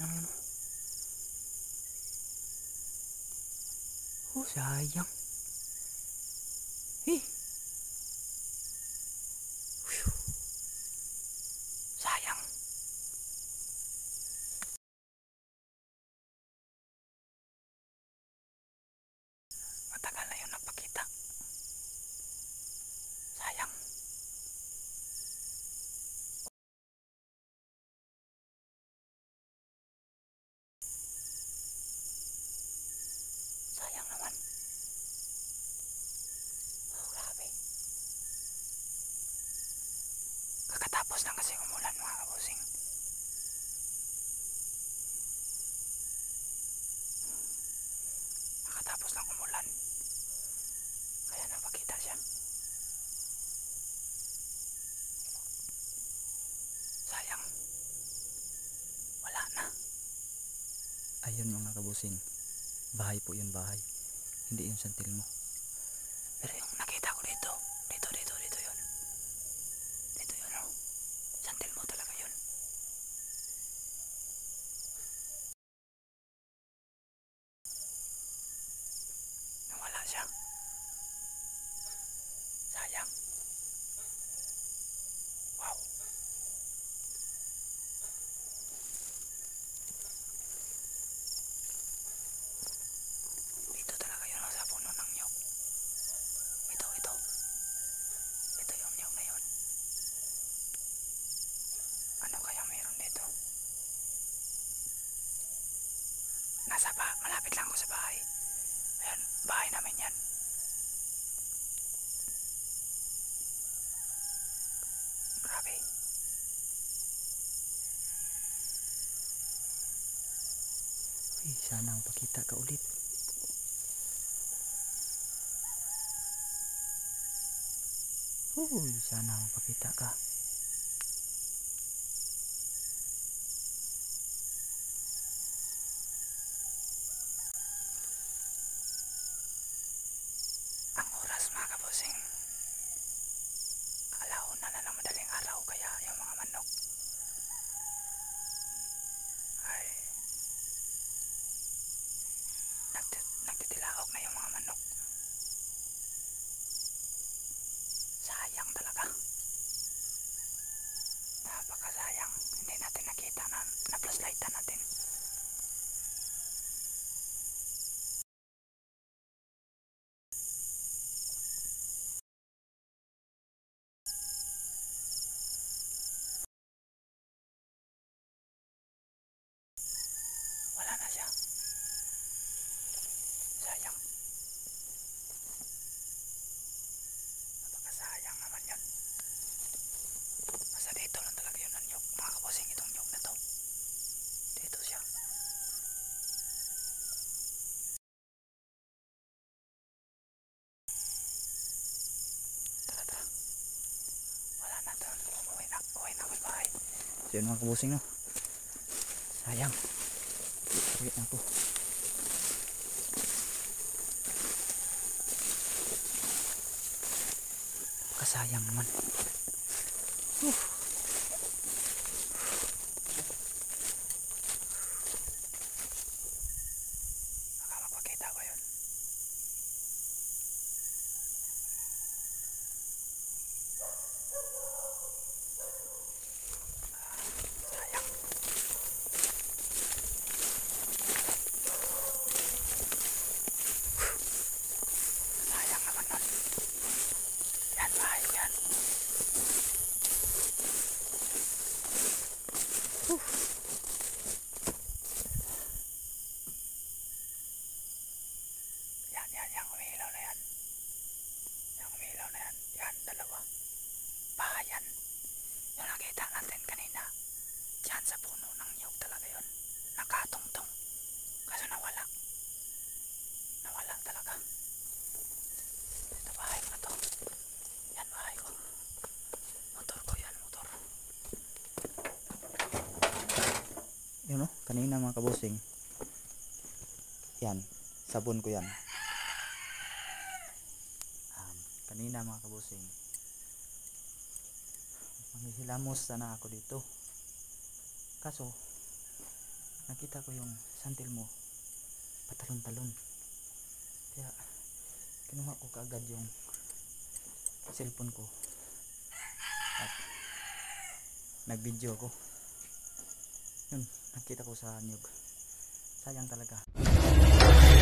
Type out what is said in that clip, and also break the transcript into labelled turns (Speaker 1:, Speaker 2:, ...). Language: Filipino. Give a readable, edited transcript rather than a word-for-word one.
Speaker 1: lang yun. Oh, sayang. Eh. Sayang. Matagal na yun nagpakita. Sayang. Sayang naman. Oh, grabe. Kakatapos lang kasi umulan mga kabusing. Kakatapos lang umulan. Kaya napakita siya. Sayang. Wala na. Ayun mga kabusing. Bahay po yun, bahay. Hindi yung santil mo. Pero yung nakita ko dito. Dito yun. Dito yun oh. Santil mo talaga yun. Nawala siya. Sayang. Wow. Dito talaga yun sa puno ng nyog. Ito. Ito yung nyog na yun. Ano kaya meron dito? Malapit lang ako sa bahay. Ayan, bahay namin yan. Grabe. Uy, sana magpakita ka ulit. Uy, sana magpakita ka. Ang oras mga kabusing, alauna na ng madaling araw, kaya yung mga manok ay nagtitilaok na yung mga manok. Sayang talaga. Napakasayang. Hindi natin nakita na flashlightan natin. Wala na siya. Sayang. Napakasayang naman yun. Basta dito lang talaga yun ang nyog. Mga kabusing, itong nyog na to. Dito siya. Tara. Wala na to. Uwi na ako sa bahay. So yun mga kabusing no. Sayang. Uwi na ako. Kasayang naman. Baka magpakita ko yun. Sayang. Sayang naman nun. Yan, bahay ko yan. Yan, umihilaw na yan. Yan, dalawa. Bahay yan. Yung nakita natin kanina. Diyan sa puno ng nyug talaga yun. Nakatungtong. Kaso nawala. Nawala talaga. Ito bahay ko na to. Yan, bahay ko. Motor ko yan, motor. Yun o, kanina mga kabusing. Yan, sabon ko yan. Kanina mga kabusing, manghihilamos sana ako dito. Kaso nakita ko yung santil mo patalon-talon. Kaya kinuha ko kaagad yung cellphone ko at nag-video ako. Yun, nakita ko sa niyog. Sayang talaga.